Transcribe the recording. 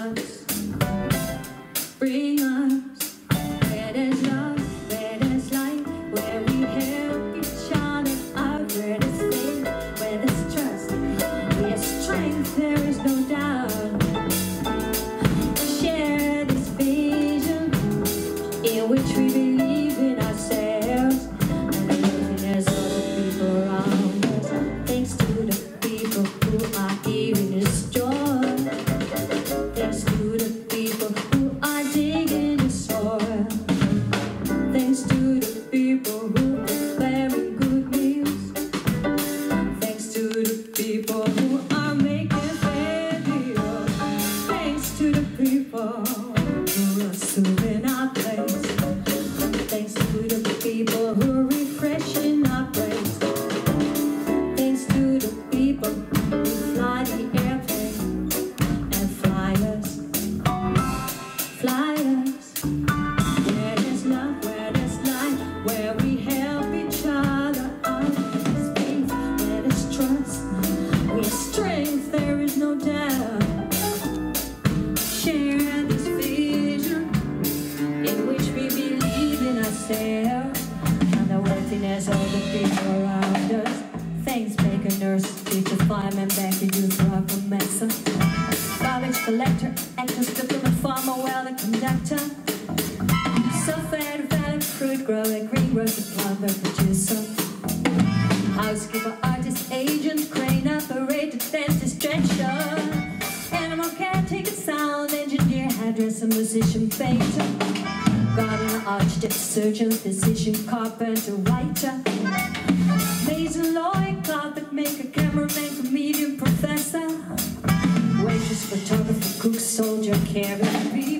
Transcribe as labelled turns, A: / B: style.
A: us, bring us where there's love, where there's light, where we help each other out, where there's faith, where there's trust, where strength, there is no doubt. Share this vision in which we believe in ourselves and the worthiness of the people around us. Thanks to the people who are here in this joy. Thanks to the people who are digging the soil. Thanks to the people who are preparing good meals. Thanks to the people who are making fair deals. Thanks to the people who are soothing our place. Thanks to the people who are refreshing our praise. Thanks to the people who fly the airplane and fly us. Fly us. Where there's love, where there's light, where we help each other out. Where there's faith, where there's trust, where strength, there is no doubt. Share this vision in which we believe in ourselves and the worthiness of the people around us. Thanks, baker, nurse, teacher, fireman, banker, youth, rocker, mason, garbage collector, actor, diplomat, farmer, welder, conductor, self-fed, valid, fruit grower, greengrocer, plumber, producer, housekeeper, artist, agent, crane operator, dentist, dresser, animal caretaker, sound engineer, hairdresser, musician, painter, gardener, architect, surgeon, physician, carpenter, writer, mason, lawyer, carpet maker, cameraman, comedian, professor, waitress, photographer, cook, soldier, carrier,